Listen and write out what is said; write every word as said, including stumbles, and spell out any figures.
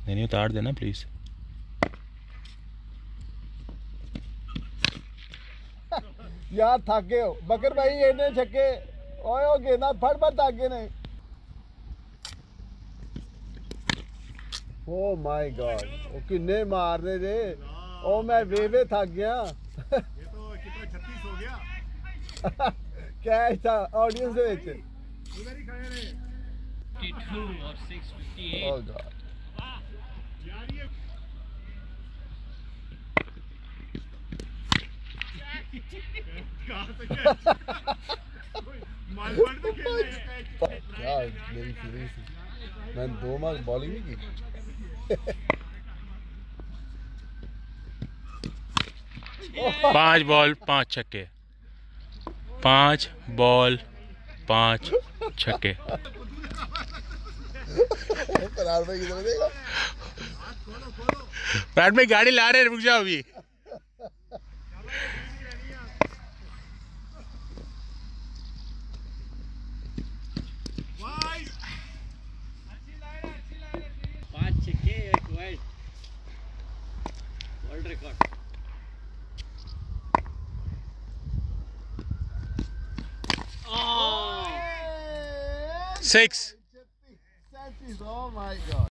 नहीं उतार देना प्लीज। यार थक गए हो बकर भाई, इन्ने छक्के ओए ओ गेंदा फड़ फड़ थक गए ने। ओ माय गॉड, ओ किन्ने मार रहे जे। ओ मैं वे वे थक गया। ये तो कितना छत्तीस हो गया। कैच था ऑडियंस दे विच। उधर ही खड़े रहे। बावन और छह सौ अट्ठावन। ओ गॉड यार ये कहां से कैच? मालवाड़ में खेल रहे हैं। यार मेरी फीलिंग थी, मैंने दो मार बॉलिंग नहीं की। पांच बॉल पांच छक्के, पांच बॉल पांच छक्के। फरार भाई किधर देगा? बैट में गाड़ी ला रहे हैं, रुक जाओ अभी। पांच छक्के एक wide, world record. Six. Oh my god.